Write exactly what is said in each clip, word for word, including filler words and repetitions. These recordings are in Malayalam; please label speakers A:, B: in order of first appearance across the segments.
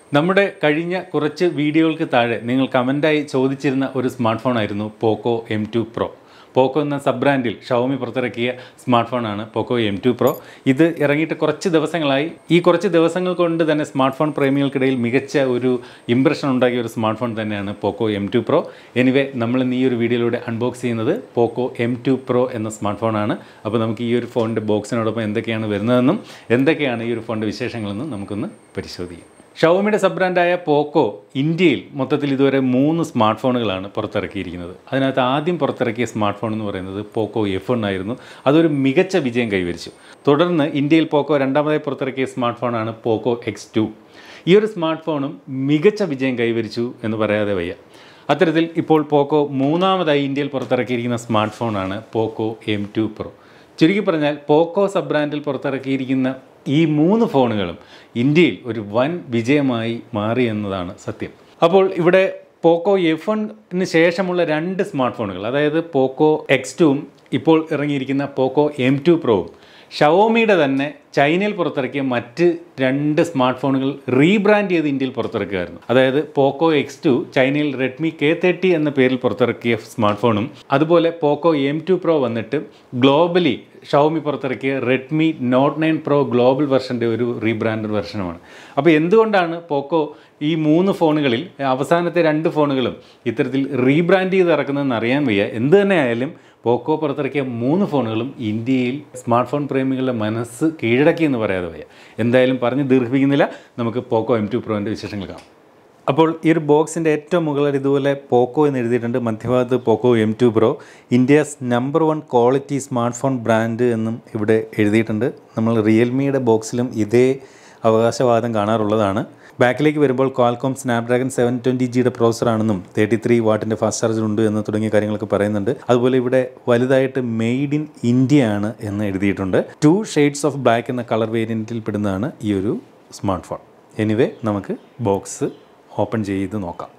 A: നമ്മുടെ കഴിഞ്ഞ കുറച്ച് വീഡിയോകൾക്ക് താഴെ നിങ്ങൾ കമൻ്റായി ചോദിച്ചിരുന്ന ഒരു സ്മാർട്ട് ഫോൺ ആയിരുന്നു Poco M two Pro. Poco എന്ന സബ് ബ്രാൻഡിൽ ഷവോമി പുറത്തിറക്കിയ സ്മാർട്ട് ഫോണാണ് പോക്കോ എം ടു പ്രോ. ഇത് ഇറങ്ങിയിട്ട് കുറച്ച് ദിവസങ്ങളായി. ഈ കുറച്ച് ദിവസങ്ങൾ കൊണ്ട് തന്നെ സ്മാർട്ട് ഫോൺ പ്രേമികൾക്കിടയിൽ മികച്ച ഒരു ഇംപ്രഷൻ ഉണ്ടാക്കിയ ഒരു സ്മാർട്ട് ഫോൺ തന്നെയാണ് Poco M two Pro. Anyway നമ്മൾ ഇന്ന് ഈ ഒരു വീഡിയോയിലൂടെ അൺബോക്സ് ചെയ്യുന്നത് പോക്കോ എം ടു പ്രോ എന്ന സ്മാർട്ട് ഫോണാണ്. അപ്പോൾ നമുക്ക് ഈ ഒരു ഫോണിൻ്റെ ബോക്സിനോടൊപ്പം എന്തൊക്കെയാണ് വരുന്നതെന്നും എന്തൊക്കെയാണ് ഈ ഒരു ഫോണിൻ്റെ വിശേഷങ്ങളെന്നും നമുക്കൊന്ന് പരിശോധിക്കാം. ഷവോമിയുടെ സബ് ബ്രാൻഡായ പോക്കോ ഇന്ത്യയിൽ മൊത്തത്തിൽ ഇതുവരെ മൂന്ന് സ്മാർട്ട് ഫോണുകളാണ് പുറത്തിറക്കിയിരിക്കുന്നത്. അതിനകത്ത് ആദ്യം പുറത്തിറക്കിയ സ്മാർട്ട് ഫോൺ എന്ന് പറയുന്നത് പോക്കോ എഫ് വൺ ആയിരുന്നു. അതൊരു മികച്ച വിജയം കൈവരിച്ചു. തുടർന്ന് ഇന്ത്യയിൽ പോക്കോ രണ്ടാമതായി പുറത്തിറക്കിയ സ്മാർട്ട് ഫോണാണ് പോക്കോ എക്സ് ടു. ഈ ഒരു സ്മാർട്ട് ഫോണും മികച്ച വിജയം കൈവരിച്ചു എന്ന് പറയാതെ വയ്യ. അത്തരത്തിൽ ഇപ്പോൾ പോക്കോ മൂന്നാമതായി ഇന്ത്യയിൽ പുറത്തിറക്കിയിരിക്കുന്ന സ്മാർട്ട് ഫോണാണ് പോക്കോ എം ടു പ്രോ. ചുരുക്കി പറഞ്ഞാൽ പോക്കോ സബ് ബ്രാൻഡിൽ പുറത്തിറക്കിയിരിക്കുന്ന ഈ മൂന്ന് ഫോണുകളും ഇന്ത്യയിൽ ഒരു വൻ വിജയമായി മാറി എന്നതാണ് സത്യം. അപ്പോൾ ഇവിടെ പോക്കോ എഫ് വണ്ണിന് ശേഷമുള്ള രണ്ട് സ്മാർട്ട് ഫോണുകൾ, അതായത് പോക്കോ എക്സ് ടുവും ഇപ്പോൾ ഇറങ്ങിയിരിക്കുന്ന പോക്കോ എം ടു പ്രോവും ഷവോമിയുടെ തന്നെ ചൈനയിൽ പുറത്തിറക്കിയ മറ്റ് രണ്ട് സ്മാർട്ട് ഫോണുകൾ റീബ്രാൻഡ് ചെയ്ത് ഇന്ത്യയിൽ പുറത്തിറക്കുകയായിരുന്നു. അതായത് പോക്കോ എക്സ് ടു ചൈനയിൽ റെഡ്മി കെ തേർട്ടി എന്ന പേരിൽ പുറത്തിറക്കിയ സ്മാർട്ട് ഫോണും, അതുപോലെ പോക്കോ എം ടു പ്രോ വന്നിട്ട് ഗ്ലോബലി ഷവോമി പുറത്തിറക്കിയ Redmi Note nine Pro global വെർഷൻ്റെ ഒരു റീബ്രാൻഡഡ് വെർഷനുമാണ്. അപ്പോൾ എന്തുകൊണ്ടാണ് പോക്കോ ഈ മൂന്ന് ഫോണുകളിൽ അവസാനത്തെ രണ്ട് ഫോണുകളും ഇത്തരത്തിൽ റീബ്രാൻഡ് ചെയ്ത് ഇറക്കുന്നതെന്ന് അറിയാൻ വയ്യ. എന്ത് തന്നെ ആയാലും പോക്കോ പുറത്തിറക്കിയ മൂന്ന് ഫോണുകളും ഇന്ത്യയിൽ സ്മാർട്ട് ഫോൺ പ്രേമികളുടെ മനസ്സ് കീഴടക്കി എന്ന് പറയാതെ വയ്യ. എന്തായാലും പറഞ്ഞ് ദീർഘിപ്പിക്കുന്നില്ല, നമുക്ക് പോക്കോ എം ടു പ്രോൻ്റെ വിശേഷങ്ങൾ കാണാം. അപ്പോൾ ഈ ഒരു ബോക്സിൻ്റെ ഏറ്റവും മുകളിൽ ഇതുപോലെ പോക്കോ എന്ന് എഴുതിയിട്ടുണ്ട്. മധ്യഭാഗത്ത് Poco M two Pro, India's number one quality smart phone brand എന്നും ഇവിടെ എഴുതിയിട്ടുണ്ട്. നമ്മൾ റിയൽമിയുടെ ബോക്സിലും ഇതേ അവകാശവാദം കാണാറുള്ളതാണ്. ബാക്കിലേക്ക് വരുമ്പോൾ ക്വാൽകോം സ്നാപ്ഡ്രാഗൺ സെവൻ ട്വൻറ്റി ജിയുടെ പ്രോസറാണെന്നും തേർട്ടി ത്രീ വാട്ടിൻ്റെ ഫാസ്റ്റ് ചാർജർ ഉണ്ട് എന്ന് തുടങ്ങിയ കാര്യങ്ങളൊക്കെ പറയുന്നുണ്ട്. അതുപോലെ ഇവിടെ വലുതായിട്ട് മെയ്ഡ് ഇൻ ഇന്ത്യ ആണ് എന്ന് എഴുതിയിട്ടുണ്ട്. ടു ഷെയ്ഡ്സ് ഓഫ് ബ്ലാക്ക് എന്ന കളർ വേരിയൻറ്റിൽ പെടുന്നതാണ് ഈ ഒരു സ്മാർട്ട് ഫോൺ. എനിവേ നമുക്ക് ബോക്സ് ഓപ്പൺ ചെയ്ത് നോക്കാം.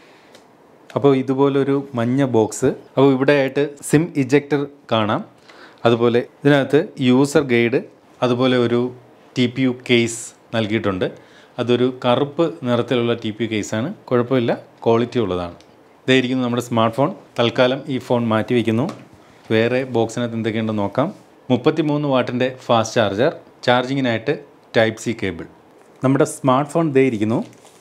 A: അപ്പോൾ ഇതുപോലൊരു മഞ്ഞ ബോക്സ്. അപ്പോൾ ഇവിടെ ആയിട്ട് സിം ഇജക്ടർ കാണാം. അതുപോലെ ഇതിനകത്ത് യൂസർ ഗൈഡ്, അതുപോലെ ഒരു ടി പി യു കേസ് നൽകിയിട്ടുണ്ട്. അതൊരു കറുപ്പ് നിറത്തിലുള്ള ടി പി യു കേസാണ്. കുഴപ്പമില്ല, ക്വാളിറ്റി ഉള്ളതാണ്. ഇതായിരിക്കുന്നു നമ്മുടെ സ്മാർട്ട് ഫോൺ. തൽക്കാലം ഈ ഫോൺ മാറ്റി വയ്ക്കുന്നു. വേറെ ബോക്സിനകത്ത് എന്തൊക്കെയുണ്ടെന്ന് നോക്കാം. മുപ്പത്തി മൂന്ന് വാട്ടിൻ്റെ ഫാസ്റ്റ് ചാർജർ, ചാർജിങ്ങിനായിട്ട് ടൈപ്പ് സി കേബിൾ. നമ്മുടെ സ്മാർട്ട് ഫോൺ ഇതേ ഇരിക്കുന്നു.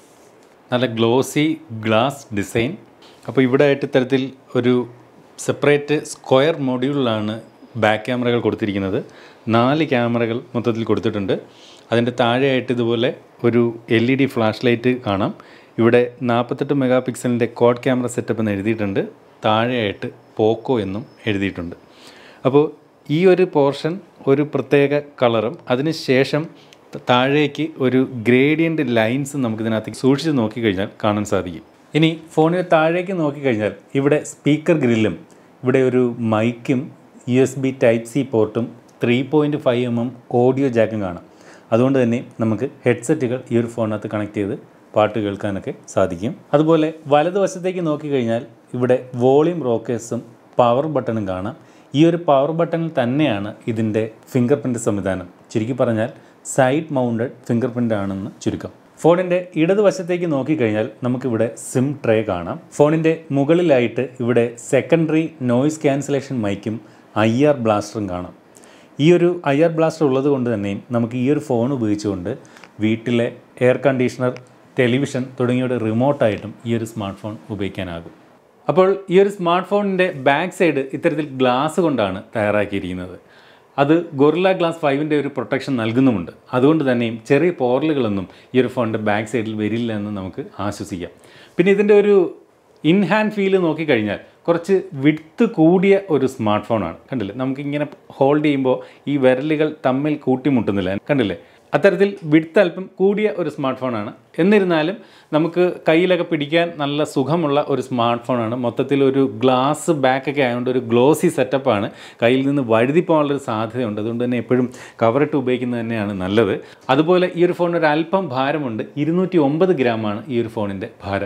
A: നല്ല ഗ്ലോസി ഗ്ലാസ് ഡിസൈൻ. അപ്പോൾ ഇവിടെ ആയിട്ട് ഇത്തരത്തിൽ ഒരു സെപ്പറേറ്റ് സ്ക്വയർ മൊഡ്യൂളിലാണ് ബാക്ക് ക്യാമറകൾ കൊടുത്തിരിക്കുന്നത്. നാല് ക്യാമറകൾ മൊത്തത്തിൽ കൊടുത്തിട്ടുണ്ട്. അതിൻ്റെ താഴെയായിട്ട് ഇതുപോലെ ഒരു L E D flash light കാണാം. ഇവിടെ നാൽപ്പത്തെട്ട് മെഗാ പിക്സലിൻ്റെ ക്വാഡ് ക്യാമറ സെറ്റപ്പ് എന്ന് എഴുതിയിട്ടുണ്ട്. താഴെയായിട്ട് പോക്കോ എന്നും എഴുതിയിട്ടുണ്ട്. അപ്പോൾ ഈ ഒരു പോർഷൻ ഒരു പ്രത്യേക കളറും അതിന് ശേഷം താഴേക്ക് ഒരു ഗ്രേഡിയൻ്റ് ലൈൻസ് നമുക്കിതിനകത്ത് സൂക്ഷിച്ച് നോക്കിക്കഴിഞ്ഞാൽ കാണാൻ സാധിക്കും. ഇനി ഫോണിന് താഴേക്ക് നോക്കിക്കഴിഞ്ഞാൽ ഇവിടെ സ്പീക്കർ ഗ്രില്ലും, ഇവിടെ ഒരു മൈക്കും U S B type C പോർട്ടും three point five M M audio ജാക്കും കാണാം. അതുകൊണ്ട് തന്നെ നമുക്ക് ഹെഡ്സെറ്റുകൾ ഈ ഒരു ഫോണിനകത്ത് കണക്ട് ചെയ്ത് പാട്ട് കേൾക്കാനൊക്കെ സാധിക്കും. അതുപോലെ വലതുവശത്തേക്ക് നോക്കിക്കഴിഞ്ഞാൽ ഇവിടെ വോളിയം റോക്കേഴ്സും പവർ ബട്ടണും കാണാം. ഈ ഒരു പവർ ബട്ടണിൽ തന്നെയാണ് ഇതിൻ്റെ ഫിംഗർ പ്രിൻറ്റ് സംവിധാനം. ചുരുക്കി പറഞ്ഞാൽ സൈഡ് മൗണ്ടഡ് ഫിംഗർ പ്രിൻ്റ് ആണെന്ന് ചുരുക്കം. ഫോണിൻ്റെ ഇടതുവശത്തേക്ക് നോക്കിക്കഴിഞ്ഞാൽ നമുക്കിവിടെ സിം ട്രേ കാണാം. ഫോണിൻ്റെ മുകളിലായിട്ട് ഇവിടെ സെക്കൻഡറി നോയിസ് ക്യാൻസലേഷൻ മൈക്കും ഐ ആർ ബ്ലാസ്റ്ററും കാണാം. ഈ ഒരു ഐ ആർ ബ്ലാസ്റ്റർ ഉള്ളത് കൊണ്ട് തന്നെയും നമുക്ക് ഈ ഒരു ഫോൺ ഉപയോഗിച്ചുകൊണ്ട് വീട്ടിലെ എയർ കണ്ടീഷണർ, ടെലിവിഷൻ തുടങ്ങിയവയുടെ റിമോട്ടായിട്ടും ഈ ഒരു സ്മാർട്ട് ഫോൺ ഉപയോഗിക്കാനാകും. അപ്പോൾ ഈ ഒരു സ്മാർട്ട് ഫോണിൻ്റെ ബാക്ക് സൈഡ് ഇത്തരത്തിൽ ഗ്ലാസ് കൊണ്ടാണ് തയ്യാറാക്കിയിരിക്കുന്നത്. അത് ഗൊറില്ല ഗ്ലാസ് ഫൈവിൻ്റെ ഒരു പ്രൊട്ടക്ഷൻ നൽകുന്നുമുണ്ട്. അതുകൊണ്ട് തന്നെയും ചെറിയ പോറലുകളൊന്നും ഈ ഒരു ഫോണിൻ്റെ ബാക്ക് സൈഡിൽ വരില്ല എന്ന് നമുക്ക് ആശ്വസിക്കാം. പിന്നെ ഇതിൻ്റെ ഒരു ഇൻ ഹാൻഡ് ഫീല് നോക്കിക്കഴിഞ്ഞാൽ കുറച്ച് വിഡ്ത്ത് കൂടിയ ഒരു സ്മാർട്ട് ഫോണാണ്. കണ്ടില്ലേ, നമുക്കിങ്ങനെ ഹോൾഡ് ചെയ്യുമ്പോൾ ഈ വിരലുകൾ തമ്മിൽ കൂട്ടിമുട്ടുന്നില്ല. കണ്ടില്ലേ, അത്തരത്തിൽ വിഡ്ത്ത് അല്പം കൂടിയ ഒരു സ്മാർട്ട് ഫോണാണ്. എന്നിരുന്നാലും നമുക്ക് കയ്യിലൊക്കെ പിടിക്കാൻ നല്ല സുഖമുള്ള ഒരു സ്മാർട്ട് ഫോണാണ്. മൊത്തത്തിൽ ഒരു ഗ്ലാസ് ബാക്കൊക്കെ ആയതുകൊണ്ട് ഒരു ഗ്ലോസി സെറ്റപ്പാണ്. കയ്യിൽ നിന്ന് വഴുതി പോകാനുള്ളൊരു സാധ്യതയുണ്ട്. അതുകൊണ്ട് തന്നെ എപ്പോഴും കവറിട്ട് ഉപയോഗിക്കുന്നത് തന്നെയാണ് നല്ലത്. അതുപോലെ ഈ ഒരു ഫോണിന് ഒരു അല്പം ഭാരമുണ്ട്. ഇരുന്നൂറ്റി ഒമ്പത് ഗ്രാമാണ് ഈ ഒരു ഫോണിൻ്റെ ഭാരം.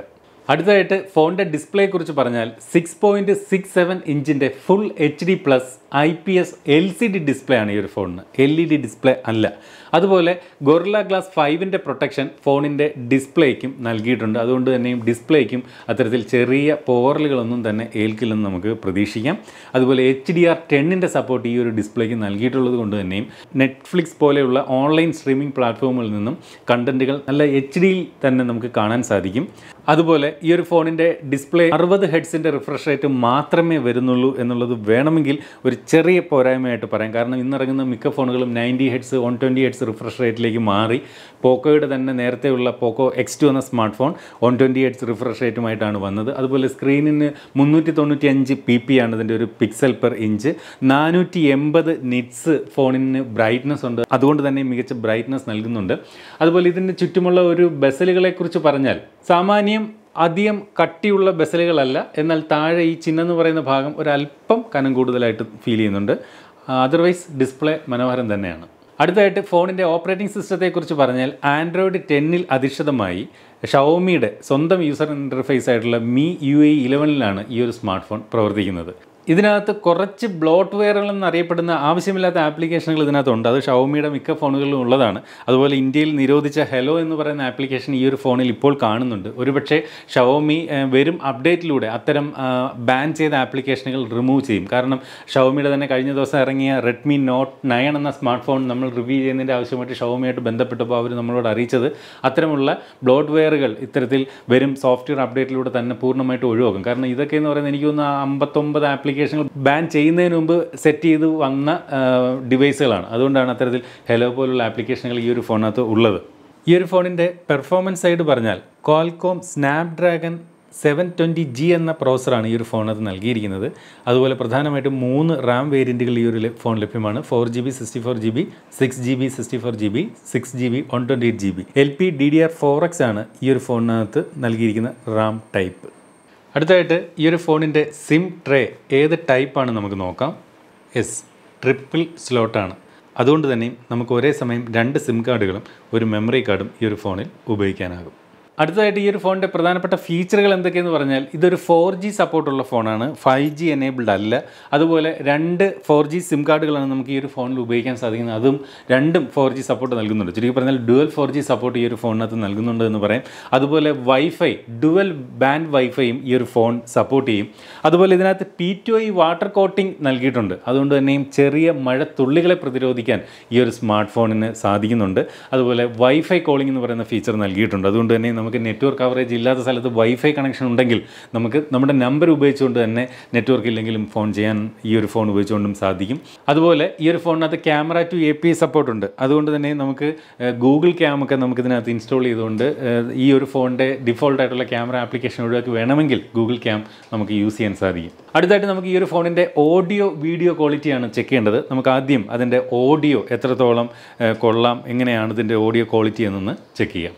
A: അടുത്തതായിട്ട് ഫോണിൻ്റെ ഡിസ്പ്ലേയെക്കുറിച്ച് പറഞ്ഞാൽ സിക്സ് പോയിൻറ്റ് സിക്സ് സെവൻ ഇഞ്ചിൻ്റെ full H D plus I P S L C D display ആണ് ഈ ഒരു ഫോണിന്, എൽ ഇ ഡി ഡിസ്പ്ലേ അല്ല. അതുപോലെ ഗൊറില്ല ഗ്ലാസ് ഫൈവിൻ്റെ പ്രൊട്ടക്ഷൻ ഫോണിൻ്റെ ഡിസ്പ്ലേക്കും നൽകിയിട്ടുണ്ട്. അതുകൊണ്ട് തന്നെയും ഡിസ്പ്ലേക്കും അത്തരത്തിൽ ചെറിയ പോറലുകളൊന്നും തന്നെ ഏൽക്കില്ലെന്ന് നമുക്ക് പ്രതീക്ഷിക്കാം. അതുപോലെ എച്ച് ഡി ആർ ടെന്നിൻ്റെ സപ്പോർട്ട് ഈ ഒരു ഡിസ്പ്ലേക്ക് നൽകിയിട്ടുള്ളത് കൊണ്ട് തന്നെയും നെറ്റ്ഫ്ലിക്സ് പോലെയുള്ള ഓൺലൈൻ സ്ട്രീമിംഗ് പ്ലാറ്റ്ഫോമുകളിൽ നിന്നും കണ്ടൻറ്റുകൾ നല്ല എച്ച് ഡിയിൽ തന്നെ നമുക്ക് കാണാൻ സാധിക്കും. അതുപോലെ ഈ ഒരു ഫോണിൻ്റെ ഡിസ്പ്ലേ അറുപത് ഹെഡ്സിൻ്റെ റിഫ്രഷ് റേറ്റ് മാത്രമേ വരുന്നുള്ളൂ എന്നുള്ളത് വേണമെങ്കിൽ ഒരു ചെറിയ പോരായ്മയായിട്ട് പറയാം. കാരണം ഇന്നിറങ്ങുന്ന മിക്ക ഫോണുകളും ninety hertz one twenty hertz refresh റേറ്റിലേക്ക് മാറി. പോക്കോയുടെ തന്നെ നേരത്തെയുള്ള പോക്കോ എക്സ് ടു എന്ന smart phone one twenty hertz refresh റേറ്റുമായിട്ടാണ് വന്നത്. അതുപോലെ സ്ക്രീനിന് മുന്നൂറ്റി തൊണ്ണൂറ്റി അഞ്ച് പി പി ആണ് ഇതിൻ്റെ ഒരു പിക്സൽ പെർ ഇഞ്ച്. നാനൂറ്റി എൺപത് നിറ്റ്സ് ഫോണിന് ബ്രൈറ്റ്നസ് ഉണ്ട്, അതുകൊണ്ട് തന്നെ മികച്ച ബ്രൈറ്റ്നസ് നൽകുന്നുണ്ട്. അതുപോലെ ഇതിന് ചുറ്റുമുള്ള ഒരു ബെസലുകളെക്കുറിച്ച് പറഞ്ഞാൽ സാമാന്യം അധികം കട്ടിയുള്ള ബെസലുകളല്ല, എന്നാൽ താഴെ ഈ ചിഹ്നം എന്ന് പറയുന്ന ഭാഗം ഒരല്പം കനം കൂടുതലായിട്ട് ഫീൽ ചെയ്യുന്നുണ്ട്. അതർവൈസ് ഡിസ്പ്ലേ മനോഹരം തന്നെയാണ്. അടുത്തതായിട്ട് ഫോണിൻ്റെ ഓപ്പറേറ്റിംഗ് സിസ്റ്റത്തെക്കുറിച്ച് പറഞ്ഞാൽ ആൻഡ്രോയിഡ് ടെന്നിൽ അധിഷ്ഠിതമായി ഷവോമിയുടെ സ്വന്തം യൂസർ ഇൻ്റർഫേസ് ആയിട്ടുള്ള മി യു ഐ ഇലവനിലാണ് ഈ ഒരു സ്മാർട്ട് ഫോൺ പ്രവർത്തിക്കുന്നത്. ഇതിനകത്ത് കുറച്ച് ബ്ലോട്ട് വെയറുകൾ എന്നറിയപ്പെടുന്ന ആവശ്യമില്ലാത്ത ആപ്ലിക്കേഷനുകൾ ഇതിനകത്തുണ്ട്. അത് ഷവോമിയുടെ മിക്ക ഫോണുകളിലും ഉള്ളതാണ്. അതുപോലെ ഇന്ത്യയിൽ നിരോധിച്ച ഹെലോ എന്ന് പറയുന്ന ആപ്ലിക്കേഷൻ ഈ ഒരു ഫോണിൽ ഇപ്പോൾ കാണുന്നുണ്ട്. ഒരുപക്ഷെ ഷവോമി വരും അപ്ഡേറ്റിലൂടെ അത്തരം ബാൻ ചെയ്ത ആപ്ലിക്കേഷനുകൾ റിമൂവ് ചെയ്യും. കാരണം ഷവോമിയുടെ തന്നെ കഴിഞ്ഞ ദിവസം ഇറങ്ങിയ റെഡ്മി നോട്ട് നയൻ എന്ന സ്മാർട്ട് ഫോൺ നമ്മൾ റിവ്യൂ ചെയ്യുന്നതിൻ്റെ ആവശ്യമായിട്ട് ഷവോമിയായിട്ട് ബന്ധപ്പെട്ടപ്പോൾ അവർ നമ്മളോട് അറിയിച്ചത് അത്തരമുള്ള ബ്ലോട്ട് വെയറുകൾ ഇത്തരത്തിൽ വരും സോഫ്റ്റ്വെയർ അപ്ഡേറ്റിലൂടെ തന്നെ പൂർണ്ണമായിട്ട് ഒഴിവാക്കും. കാരണം ഇതൊക്കെ എന്ന് പറയുന്നത് എനിക്ക് തോന്നുന്നു അമ്പത്തൊമ്പത് ആപ്ലിക്കേഷൻ ബാൻ ചെയ്യുന്നതിന് മുമ്പ് സെറ്റ് ചെയ്ത് വന്ന ഡിവൈസുകളാണ്. അതുകൊണ്ടാണ് അത്തരത്തിൽ ഹെലോ പോലുള്ള ആപ്ലിക്കേഷനുകൾ ഈ ഒരു ഫോണിനകത്ത് ഉള്ളത്. ഈ ഒരു ഫോണിൻ്റെ പെർഫോമൻസ് സൈഡ് പറഞ്ഞാൽ Qualcomm Snapdragon seven twenty G എന്ന പ്രോസറാണ് ഈ ഒരു ഫോണിനകത്ത് നൽകിയിരിക്കുന്നത്. അതുപോലെ പ്രധാനമായിട്ടും മൂന്ന് റാം വേരിയൻറ്റുകൾ ഈ ഒരു ഫോൺ ലഭ്യമാണ്. Four G B sixty four G B six G B sixty four G B six G B one twenty eight G B L P D D R four X ആണ് ഈ ഒരു ഫോണിനകത്ത് നൽകിയിരിക്കുന്ന റാം ടൈപ്പ്. അടുത്തതായിട്ട് ഈ ഒരു ഫോണിൻ്റെ സിം ട്രേ ഏത് ടൈപ്പാണ് നമുക്ക് നോക്കാം. എസ് ട്രിപ്പിൾ സ്ലോട്ടാണ്. അതുകൊണ്ട് തന്നെയും നമുക്ക് ഒരേ സമയം രണ്ട് സിം കാർഡുകളും ഒരു മെമ്മറി കാർഡും ഈ ഒരു ഫോണിൽ ഉപയോഗിക്കാനാകും. അടുത്തതായിട്ട് ഈ ഒരു ഫോണിൻ്റെ പ്രധാനപ്പെട്ട ഫീച്ചറുകൾ എന്തൊക്കെയെന്ന് പറഞ്ഞാൽ ഇതൊരു ഫോർ ജി സപ്പോർട്ടുള്ള ഫോണാണ്, ഫൈവ് ജി എനേബിൾഡ് അല്ല. അതുപോലെ രണ്ട് ഫോർ ജി സിം കാർഡുകളാണ് നമുക്ക് ഈ ഒരു ഫോണിൽ ഉപയോഗിക്കാൻ സാധിക്കുന്നത്. അതും രണ്ടും ഫോർ ജി സപ്പോർട്ട് നൽകുന്നുണ്ട്. ചുരുക്കി പറഞ്ഞാൽ ഡുവൽ ഫോർ ജി സപ്പോർട്ട് ഈ ഒരു ഫോണിനകത്ത് നൽകുന്നുണ്ട് എന്ന് പറയാം. അതുപോലെ വൈഫൈ ഡുവൽ ബാൻഡ് വൈഫൈയും ഈ ഒരു ഫോൺ സപ്പോർട്ട് ചെയ്യും. അതുപോലെ ഇതിനകത്ത് P two I water coating നൽകിയിട്ടുണ്ട്. അതുകൊണ്ട് തന്നെയും ചെറിയ മഴത്തുള്ളികളെ പ്രതിരോധിക്കാൻ ഈ ഒരു സ്മാർട്ട് ഫോണിന് സാധിക്കുന്നുണ്ട്. അതുപോലെ വൈഫൈ കോളിംഗ് എന്ന് പറയുന്ന ഫീച്ചർ നൽകിയിട്ടുണ്ട്. അതുകൊണ്ട് തന്നെ നമുക്ക് നെറ്റ്വർക്ക് കവറേജ് ഇല്ലാത്ത സ്ഥലത്ത് വൈഫൈ കണക്ഷൻ ഉണ്ടെങ്കിൽ നമുക്ക് നമ്മുടെ നമ്പർ ഉപയോഗിച്ചുകൊണ്ട് തന്നെ നെറ്റ്വർക്ക് ഇല്ലെങ്കിലും ഫോൺ ചെയ്യാൻ ഈ ഒരു ഫോൺ ഉപയോഗിച്ചുകൊണ്ടും സാധിക്കും. അതുപോലെ ഈ ഒരു ഫോണിനകത്ത് camera two A P I support ഉണ്ട്. അതുകൊണ്ട് തന്നെ നമുക്ക് ഗൂഗിൾ ക്യാമൊക്കെ നമുക്ക് ഇതിനകത്ത് ഇൻസ്റ്റാൾ ചെയ്തുകൊണ്ട് ഈ ഒരു ഫോണിൻ്റെ ഡിഫോൾട്ടായിട്ടുള്ള ക്യാമറ ആപ്ലിക്കേഷൻ ഒഴിവാക്കി വേണമെങ്കിൽ ഗൂഗിൾ ക്യാം നമുക്ക് യൂസ് ചെയ്യാൻ സാധിക്കും. അടുത്തായിട്ട് നമുക്ക് ഈ ഒരു ഫോണിൻ്റെ ഓഡിയോ വീഡിയോ ക്വാളിറ്റിയാണ് ചെക്ക് ചെയ്യേണ്ടത്. നമുക്ക് ആദ്യം അതിൻ്റെ ഓഡിയോ എത്രത്തോളം കൊള്ളാം, എങ്ങനെയാണ് ഇതിൻ്റെ ഓഡിയോ ക്വാളിറ്റി എന്നൊന്ന് ചെക്ക് ചെയ്യാം.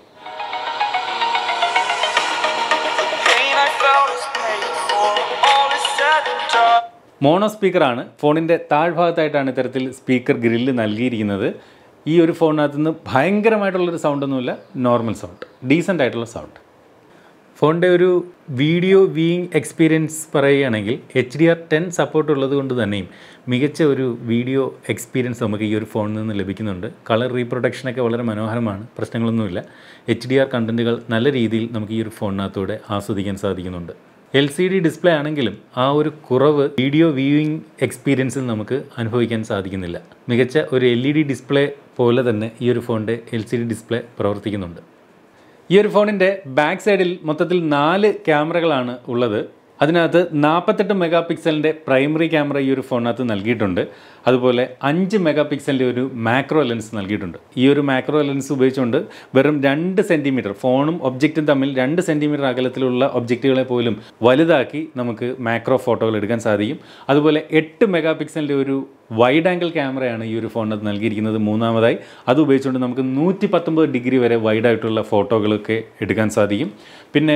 A: മോണോ സ്പീക്കറാണ്. ഫോണിൻ്റെ താഴ്ഭാഗത്തായിട്ടാണ് ഇത്തരത്തിൽ സ്പീക്കർ ഗ്രില്ല് നൽകിയിരിക്കുന്നത്. ഈ ഒരു ഫോണിനകത്ത് നിന്ന് ഭയങ്കരമായിട്ടുള്ളൊരു സൗണ്ടൊന്നുമില്ല, നോർമൽ സൗണ്ട്, ഡീസൻ്റ് ആയിട്ടുള്ള സൗണ്ട്. ഫോണിൻ്റെ ഒരു വീഡിയോ വ്യൂയിങ് എക്സ്പീരിയൻസ് പറയുകയാണെങ്കിൽ H D R ten support ഉള്ളത് കൊണ്ട് തന്നെയും മികച്ച ഒരു വീഡിയോ എക്സ്പീരിയൻസ് നമുക്ക് ഈ ഒരു ഫോണിൽ നിന്ന് ലഭിക്കുന്നുണ്ട്. കളർ റീപ്രൊഡക്ഷനൊക്കെ വളരെ മനോഹരമാണ്, പ്രശ്നങ്ങളൊന്നുമില്ല. എച്ച് ഡി ആർ കണ്ടൻറ്റുകൾ നല്ല രീതിയിൽ നമുക്ക് ഈ ഒരു ഫോണിനകത്തൂടെ ആസ്വദിക്കാൻ സാധിക്കുന്നുണ്ട്. എൽ സി ഡി ഡിസ്പ്ലേ ആണെങ്കിലും ആ ഒരു കുറവ് വീഡിയോ വ്യൂയിങ് എക്സ്പീരിയൻസിൽ നമുക്ക് അനുഭവിക്കാൻ സാധിക്കുന്നില്ല. മികച്ച ഒരു എൽ ഇ ഡി ഡിസ്പ്ലേ പോലെ തന്നെ ഈ ഒരു ഫോണിൻ്റെ എൽ സി ഡി ഡിസ്പ്ലേ പ്രവർത്തിക്കുന്നുണ്ട്. ഈ ഒരു ഫോണിൻ്റെ ബാക്ക് സൈഡിൽ മൊത്തത്തിൽ നാല് ക്യാമറകളാണ് ഉള്ളത്. അതിനകത്ത് നാൽപ്പത്തെട്ട് മെഗാ പിക്സലിൻ്റെ പ്രൈമറി ക്യാമറ ഈ ഒരു ഫോണിനകത്ത് നൽകിയിട്ടുണ്ട്. അതുപോലെ അഞ്ച് മെഗാ പിക്സലിൻ്റെ ഒരു മാക്രോ ലെൻസ് നൽകിയിട്ടുണ്ട്. ഈ ഒരു മാക്രോ ലെൻസ് ഉപയോഗിച്ചുകൊണ്ട് വെറും രണ്ട് സെൻറ്റിമീറ്റർ ഫോണും ഒബ്ജക്റ്റും തമ്മിൽ രണ്ട് സെൻറ്റിമീറ്റർ അകലത്തിലുള്ള ഒബ്ജക്റ്റുകളെ പോലും വലുതാക്കി നമുക്ക് മാക്രോ ഫോട്ടോകൾ എടുക്കാൻ സാധിക്കും. അതുപോലെ എട്ട് മെഗാ പിക്സലിൻ്റെ ഒരു വൈഡ് ആംഗിൾ ക്യാമറയാണ് ഈ ഒരു ഫോണിനകത്ത് നൽകിയിരിക്കുന്നത്. മൂന്നാമതായി അത് ഉപയോഗിച്ചുകൊണ്ട് നമുക്ക് നൂറ്റി പത്തൊമ്പത് ഡിഗ്രി വരെ വൈഡായിട്ടുള്ള ഫോട്ടോകളൊക്കെ എടുക്കാൻ സാധിക്കും. പിന്നെ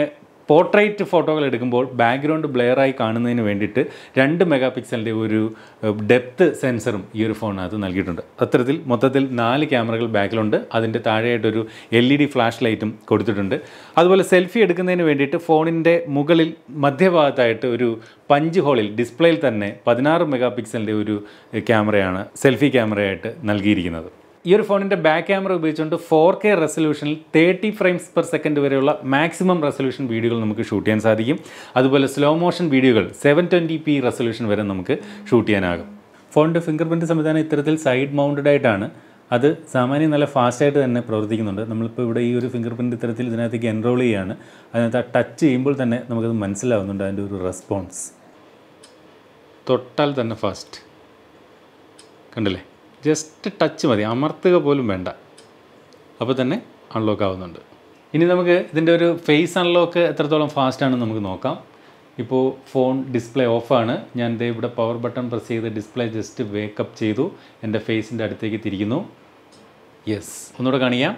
A: പോർട്രേറ്റ് ഫോട്ടോകൾ എടുക്കുമ്പോൾ ബാക്ക്ഗ്രൗണ്ട് ബ്ലെയറായി കാണുന്നതിന് വേണ്ടിയിട്ട് രണ്ട് മെഗാ പിക്സലിൻ്റെ ഒരു ഡെപ്ത് സെൻസറും ഈ ഒരു ഫോണിനകത്ത് നൽകിയിട്ടുണ്ട്. അത്തരത്തിൽ മൊത്തത്തിൽ നാല് ക്യാമറകൾ ബാക്കിലുണ്ട്. അതിൻ്റെ താഴെയായിട്ടൊരു എൽ ഇ ഡി ഫ്ലാഷ് ലൈറ്റും കൊടുത്തിട്ടുണ്ട്. അതുപോലെ സെൽഫി എടുക്കുന്നതിന് വേണ്ടിയിട്ട് ഫോണിൻ്റെ മുകളിൽ മധ്യഭാഗത്തായിട്ട് ഒരു പഞ്ച് ഹോളിൽ ഡിസ്പ്ലേയിൽ തന്നെ പതിനാറ് മെഗാ പിക്സലിൻ്റെ ഒരു ക്യാമറയാണ് സെൽഫി ക്യാമറയായിട്ട് നൽകിയിരിക്കുന്നത്. ഈ ഒരു ഫോണിൻ്റെ ബാക്ക് ക്യാമറ ഉപയോഗിച്ചുകൊണ്ട് ഫോർ കെ റെസൊല്യൂഷനിൽ തേർട്ടി ഫ്രെയിംസ് പെർ സെക്കൻഡ് വരെയുള്ള മാക്സിമം റെസൊല്യൂഷൻ വീഡിയോകൾ നമുക്ക് ഷൂട്ട് ചെയ്യാൻ സാധിക്കും. അതുപോലെ സ്ലോ മോഷൻ വീഡിയോകൾ സെവൻ ട്വൻറ്റി പി റെസൊല്യൂഷൻ വരെ നമുക്ക് ഷൂട്ട് ചെയ്യാനാകും. ഫോണിൻ്റെ ഫിംഗർ പ്രിൻറ്റ് സംവിധാനം ഇത്തരത്തിൽ സൈഡ് മൗണ്ടഡ് ആയിട്ടാണ്. അത് സാമാന്യം നല്ല ഫാസ്റ്റായിട്ട് തന്നെ പ്രവർത്തിക്കുന്നുണ്ട്. നമ്മളിപ്പോൾ ഇവിടെ ഈ ഒരു ഫിംഗർ പ്രിൻറ്റ് ഇത്തരത്തിൽ ഇതിനകത്തേക്ക് എൻറോൾ ചെയ്യുകയാണ്. അതിനകത്ത് ആ ടച്ച് ചെയ്യുമ്പോൾ തന്നെ നമുക്കത് മനസ്സിലാവുന്നുണ്ട് അതിൻ്റെ ഒരു റെസ്പോൺസ്. തൊട്ടാൽ തന്നെ ഫാസ്റ്റ് കണ്ടില്ലേ, ജസ്റ്റ് ടച്ച് മതി, അമർത്തുക പോലും വേണ്ട, അപ്പോൾ തന്നെ അൺലോക്ക് ആവുന്നുണ്ട്. ഇനി നമുക്ക് ഇതിൻ്റെ ഒരു ഫേസ് അൺലോക്ക് എത്രത്തോളം ഫാസ്റ്റാണെന്ന് നമുക്ക് നോക്കാം. ഇപ്പോൾ ഫോൺ ഡിസ്പ്ലേ ഓഫാണ്. ഞാൻ ദേ ഇവിടെ പവർ ബട്ടൺ പ്രസ് ചെയ്ത് ഡിസ്പ്ലേ ജസ്റ്റ് വേക്കപ്പ് ചെയ്തു. എൻ്റെ ഫേസിൻ്റെ അടുത്തേക്ക് തിരിക്കുന്നു. യെസ്, ഒന്നുകൂടെ കാണിക്കാം.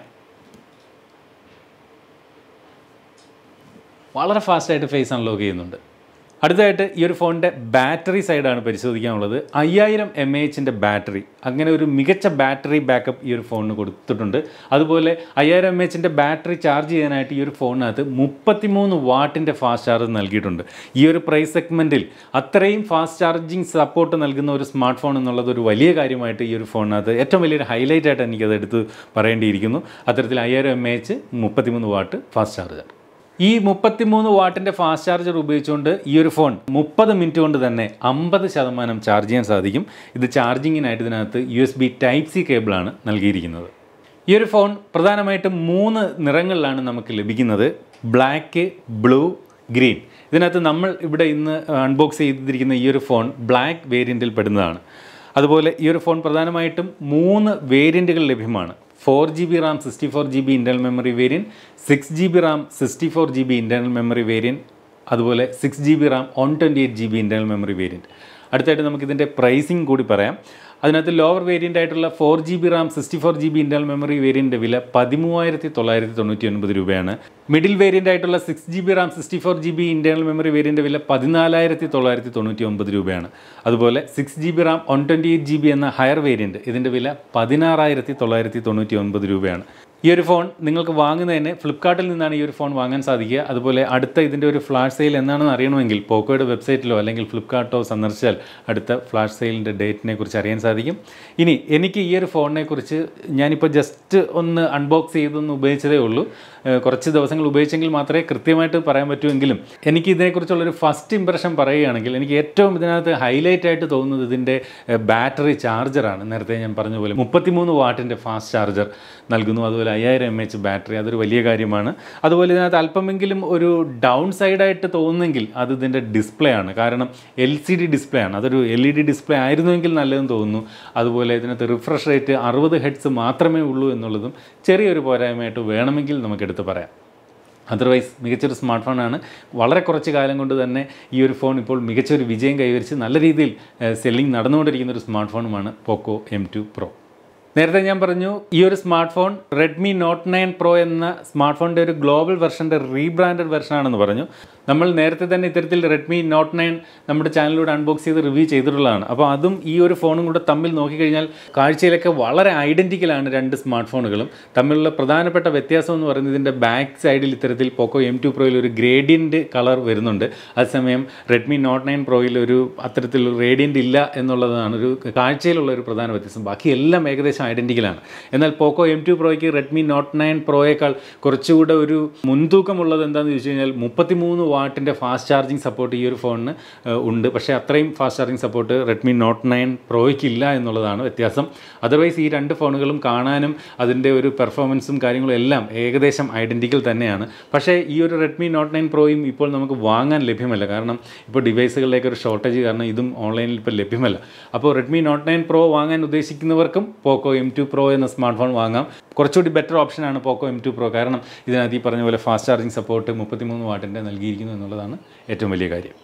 A: വളരെ ഫാസ്റ്റായിട്ട് ഫേസ് അൺലോക്ക് ചെയ്യുന്നുണ്ട്. അടുത്തതായിട്ട് ഈ ഒരു ഫോണിൻ്റെ ബാറ്ററി സൈഡാണ് പരിശോധിക്കാനുള്ളത്. അയ്യായിരം എം എ എച്ചിൻ്റെ ബാറ്ററി, അങ്ങനെ ഒരു മികച്ച ബാറ്ററി ബാക്കപ്പ് ഈ ഒരു ഫോണിന് കൊടുത്തിട്ടുണ്ട്. അതുപോലെ അയ്യായിരം എം എ എച്ചിൻ്റെ ബാറ്ററി ചാർജ് ചെയ്യാനായിട്ട് ഈ ഒരു ഫോണിനകത്ത് മുപ്പത്തിമൂന്ന് വാട്ടിൻ്റെ ഫാസ്റ്റ് ചാർജ് നൽകിയിട്ടുണ്ട്. ഈ ഒരു പ്രൈസ് സെഗ്മെൻറ്റിൽ അത്രയും ഫാസ്റ്റ് ചാർജിങ് സപ്പോർട്ട് നൽകുന്ന ഒരു സ്മാർട്ട് ഫോൺ എന്നുള്ളത് ഒരു വലിയ കാര്യമായിട്ട് ഈ ഒരു ഫോണിനകത്ത് ഏറ്റവും വലിയൊരു ഹൈലൈറ്റ് ആയിട്ട് എനിക്കത് എടുത്ത് പറയേണ്ടിയിരിക്കുന്നു. അത്തരത്തിൽ അയ്യായിരം എം എ എച്ച് മുപ്പത്തിമൂന്ന് വാട്ട് ഫാസ്റ്റ് ചാർജർ. ഈ മുപ്പത്തിമൂന്ന് വാട്ടിൻ്റെ ഫാസ്റ്റ് ചാർജർ ഉപയോഗിച്ചുകൊണ്ട് ഈ ഒരു ഫോൺ മുപ്പത് മിനിറ്റ് കൊണ്ട് തന്നെ അമ്പത് ശതമാനം ചാർജ് ചെയ്യാൻ സാധിക്കും. ഇത് ചാർജിങ്ങിനായിട്ട് ഇതിനകത്ത് U S B type C കേബിളാണ് നൽകിയിരിക്കുന്നത്. ഈ ഒരു ഫോൺ പ്രധാനമായിട്ടും മൂന്ന് നിറങ്ങളിലാണ് നമുക്ക് ലഭിക്കുന്നത്: ബ്ലാക്ക്, ബ്ലൂ, ഗ്രീൻ. ഇതിനകത്ത് നമ്മൾ ഇവിടെ ഇന്ന് അൺബോക്സ് ചെയ്തിരിക്കുന്ന ഈ ഒരു ഫോൺ ബ്ലാക്ക് വേരിയൻറ്റിൽ പെടുന്നതാണ്. അതുപോലെ ഈ ഒരു ഫോൺ പ്രധാനമായിട്ടും മൂന്ന് വേരിയൻറ്റുകൾ ലഭ്യമാണ്. Four G B RAM sixty four G B internal memory variant, six G B RAM sixty four G B internal memory variant, അതുപോലെ six G B RAM one twenty eight G B internal memory variant. അടുത്തായിട്ട് നമുക്കിതിൻ്റെ പ്രൈസിങ് കൂടി പറയാം. അതിനകത്ത് ലോവർ വേരിയൻ്റ് ആയിട്ടുള്ള four G B RAM sixty four G B internal memory വേരിയൻ്റെ വില പതിമൂവായിരത്തി തൊള്ളായിരത്തി തൊണ്ണൂറ്റി ഒൻപത് രൂപയാണ്. മിഡിൽ വേരിയൻ്റ് ആയിട്ടുള്ള six G B RAM sixty four G B internal memory വേരിയൻ്റെ വില പതിനാലായിരത്തി തൊള്ളായിരത്തി തൊണ്ണൂറ്റി ഒമ്പത് രൂപയാണ്. അതുപോലെ six G B RAM one twenty eight G B എന്ന ഹയർ വേരിയൻറ്റ്, ഇതിൻ്റെ വില പതിനാറായിരത്തി തൊള്ളായിരത്തി തൊണ്ണൂറ്റി ഒൻപത് രൂപയാണ്. ഈ ഒരു ഫോൺ നിങ്ങൾക്ക് വാങ്ങുന്നതിന് ഫ്ലിപ്കാർട്ടിൽ നിന്നാണ് ഈ ഒരു ഫോൺ വാങ്ങാൻ സാധിക്കുക. അതുപോലെ അടുത്ത ഇതിൻ്റെ ഒരു ഫ്ലാഷ് സെയിൽ എന്നാണെന്ന് അറിയണമെങ്കിൽ പോക്കോയുടെ വെബ്സൈറ്റിലോ അല്ലെങ്കിൽ ഫ്ലിപ്കാർട്ടോ സന്ദർശിച്ചാൽ അടുത്ത ഫ്ലാഷ് സെയിലിൻ്റെ ഡേറ്റിനെ കുറിച്ച് അറിയാൻ സാധിക്കും. ഇനി എനിക്ക് ഈ ഒരു ഫോണിനെ കുറിച്ച് ഞാനിപ്പോൾ ജസ്റ്റ് ഒന്ന് അൺബോക്സ് ചെയ്തൊന്ന് ഉപയോഗിച്ചതേ ഉള്ളൂ. കുറച്ച് ദിവസങ്ങൾ ഉപയോഗിച്ചെങ്കിൽ മാത്രമേ കൃത്യമായിട്ട് പറയാൻ പറ്റുമെങ്കിലും എനിക്ക് ഇതിനെക്കുറിച്ചുള്ളൊരു ഫസ്റ്റ് ഇംപ്രഷൻ പറയുകയാണെങ്കിൽ എനിക്ക് ഏറ്റവും ഇതിനകത്ത് ഹൈലൈറ്റ് ആയിട്ട് തോന്നുന്നത് ഇതിൻ്റെ ബാറ്ററി ചാർജറാണ്. നേരത്തെ ഞാൻ പറഞ്ഞ പോലെ മുപ്പത്തിമൂന്ന് വാട്ടിൻ്റെ ഫാസ്റ്റ് ചാർജർ നൽകുന്നു. അതുപോലെ അയ്യായിരം എം എച്ച് ബാറ്ററി, അതൊരു വലിയ കാര്യമാണ്. അതുപോലെ ഇതിനകത്ത് അല്പമെങ്കിലും ഒരു ഡൗൺ സൈഡായിട്ട് തോന്നുന്നെങ്കിൽ അത് ഇതിൻ്റെ ഡിസ്പ്ലേ ആണ്. കാരണം എൽ സി ഡി ഡിസ്പ്ലേ ആണ്. അതൊരു എൽ ഇ ഡി ഡിസ്പ്ലേ ആയിരുന്നുവെങ്കിൽ നല്ലതെന്ന് തോന്നുന്നു. അതുപോലെ ഇതിനകത്ത് റിഫ്രഷ് റേറ്റ് അറുപത് ഹെഡ്സ് മാത്രമേ ഉള്ളൂ എന്നുള്ളതും ചെറിയൊരു പോരായ്മയായിട്ട് വേണമെങ്കിൽ നമുക്കെടുത്ത് പറയാം. അതർവൈസ് മികച്ചൊരു സ്മാർട്ട് ഫോണാണ്. വളരെ കുറച്ച് കാലം കൊണ്ട് തന്നെ ഈ ഒരു ഫോൺ ഇപ്പോൾ മികച്ചൊരു വിജയം കൈവരിച്ച് നല്ല രീതിയിൽ സെല്ലിംഗ് നടന്നുകൊണ്ടിരിക്കുന്ന ഒരു സ്മാർട്ട് ഫോണുമാണ് പോക്കോ എം ടു പ്രോ. നേരത്തെ ഞാൻ പറഞ്ഞു ഈ ഒരു smart phone Redmi Note nine Pro എന്ന സ്മാർട്ട് ഫോണിൻ്റെ ഒരു ഗ്ലോബൽ വെർഷൻ്റെ റീബ്രാൻഡഡ് വെർഷനാണെന്ന് പറഞ്ഞു. നമ്മൾ നേരത്തെ തന്നെ ഇത്തരത്തിൽ റെഡ്മി നോട്ട് നയൻ നമ്മുടെ ചാനലിലൂടെ അൺബോക്സ് ചെയ്ത് റിവ്യൂ ചെയ്തിട്ടുള്ളതാണ്. അപ്പോൾ അതും ഈ ഒരു ഫോണും കൂടെ തമ്മിൽ നോക്കിക്കഴിഞ്ഞാൽ കാഴ്ചയിലൊക്കെ വളരെ ഐഡൻറ്റിക്കലാണ് രണ്ട് സ്മാർട്ട് ഫോണുകളും. തമ്മിലുള്ള പ്രധാനപ്പെട്ട വ്യത്യാസം എന്ന് പറയുന്നത് ഇതിൻ്റെ ബാക്ക് സൈഡിൽ ഇത്തരത്തിൽ പോക്കോ എം ടു പ്രോയിൽ ഒരു ഗ്രേഡിയൻറ്റ് കളർ വരുന്നുണ്ട്. അതേസമയം റെഡ്മി നോട്ട് നയൻ പ്രോയിൽ ഒരു അത്തരത്തിലൊരു റേഡിയൻറ്റ് ഇല്ല എന്നുള്ളതാണ് ഒരു കാഴ്ചയിലുള്ള ഒരു പ്രധാന വ്യത്യാസം. ബാക്കി എല്ലാം ഏകദേശം ഐഡൻറ്റിക്കലാണ്. എന്നാൽ പോക്കോ എം ടു പ്രോയ്ക്ക് റെഡ്മി നോട്ട് നയൻ പ്രോയേക്കാൾ കുറച്ചുകൂടെ ഒരു മുൻതൂക്കമുള്ളത് എന്താണെന്ന് ചോദിച്ചു കഴിഞ്ഞാൽ മുപ്പത്തിമൂന്ന് വാട്ടിൻ്റെ ഫാസ്റ്റ് ചാർജിങ് സപ്പോർട്ട് ഈ ഒരു ഫോണിന് ഉണ്ട്. പക്ഷേ അത്രയും fast charging support Redmi Note nine പ്രോയ്ക്ക് ഇല്ല എന്നുള്ളതാണ് വ്യത്യാസം. അതർവൈസ് ഈ രണ്ട് ഫോണുകളും കാണാനും അതിൻ്റെ ഒരു പെർഫോമൻസും കാര്യങ്ങളും എല്ലാം ഏകദേശം ഐഡൻറ്റിക്കൽ തന്നെയാണ്. പക്ഷേ ഈ ഒരു റെഡ്മി നോട്ട് നയൻ പ്രോയും ഇപ്പോൾ നമുക്ക് വാങ്ങാൻ ലഭ്യമല്ല. കാരണം ഇപ്പോൾ ഡിവൈസുകളിലേക്ക് ഒരു ഷോർട്ടേജ് കാരണം ഇതും ഓൺലൈനിൽ ഇപ്പോൾ ലഭ്യമല്ല. അപ്പോൾ റെഡ്മി നോട്ട് നയൻ പ്രോ വാങ്ങാൻ ഉദ്ദേശിക്കുന്നവർക്കും പോക്കോ എം ടു പ്രോ എന്ന സ്മാർട്ട് ഫോൺ വാങ്ങാം. കുറച്ചുകൂടി ബെറ്റർ ഓപ്ഷനാണ് പോക്കോ എം ടു പ്രോ. കാരണം ഇതിനകത്ത് ഈ പറഞ്ഞ പോലെ ഫാസ്റ്റ് ചാർജിങ് സപ്പോർട്ട് മുപ്പത്തിമൂന്ന് വാട്ടിൻ്റെ നൽകിയിരിക്കുന്നു എന്നുള്ളതാണ് ഏറ്റവും വലിയ കാര്യം.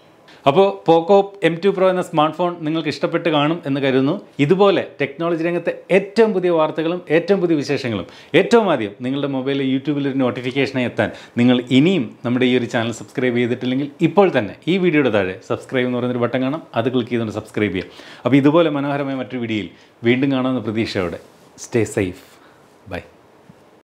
A: അപ്പോൾ പോക്കോ എം ടു പ്രോ എന്ന സ്മാർട്ട് ഫോൺ നിങ്ങൾക്ക് ഇഷ്ടപ്പെട്ട് കാണും എന്ന് കരുതുന്നു. ഇതുപോലെ ടെക്നോളജി രംഗത്തെ ഏറ്റവും പുതിയ വാർത്തകളും ഏറ്റവും പുതിയ വിശേഷങ്ങളും ഏറ്റവും ആദ്യം നിങ്ങളുടെ മൊബൈലിൽ യൂട്യൂബിൽ ഒരു നോട്ടിഫിക്കേഷനായി എത്താൻ നിങ്ങൾ ഇനിയും നമ്മുടെ ഈ ഒരു ചാനൽ സബ്സ്ക്രൈബ് ചെയ്തിട്ടില്ലെങ്കിൽ ഇപ്പോൾ തന്നെ ഈ വീഡിയോയുടെ താഴെ സബ്സ്ക്രൈബ് എന്ന് പറയുന്നൊരു ബട്ടൺ കാണാം, അത് ക്ലിക്ക് ചെയ്തുകൊണ്ട് സബ്സ്ക്രൈബ് ചെയ്യാം. അപ്പോൾ ഇതുപോലെ മനോഹരമായ മറ്റൊരു വീഡിയോയിൽ വീണ്ടും കാണാമെന്ന പ്രതീക്ഷയോടെ സ്റ്റേ സേഫ്. ബൈ.